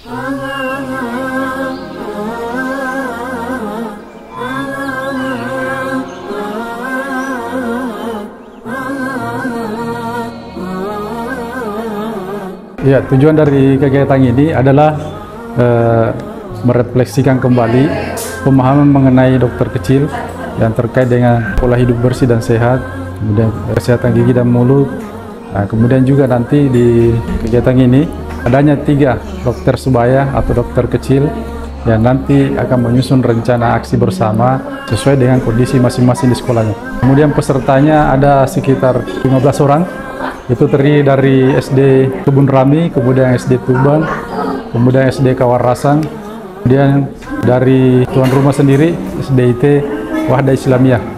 Ya, tujuan dari kegiatan ini adalah merefleksikan kembali pemahaman mengenai dokter kecil yang terkait dengan pola hidup bersih dan sehat, kemudian kesehatan gigi dan mulut. Nah, kemudian juga nanti di kegiatan ini adanya 3 dokter sebaya atau dokter kecil yang nanti akan menyusun rencana aksi bersama sesuai dengan kondisi masing-masing di sekolahnya. Kemudian pesertanya ada sekitar 15 orang. Itu terdiri dari SD Kebun Rami, kemudian SD Tuban, kemudian SD Kawarasan, kemudian dari tuan rumah sendiri SDIT Wahda Islamiyah.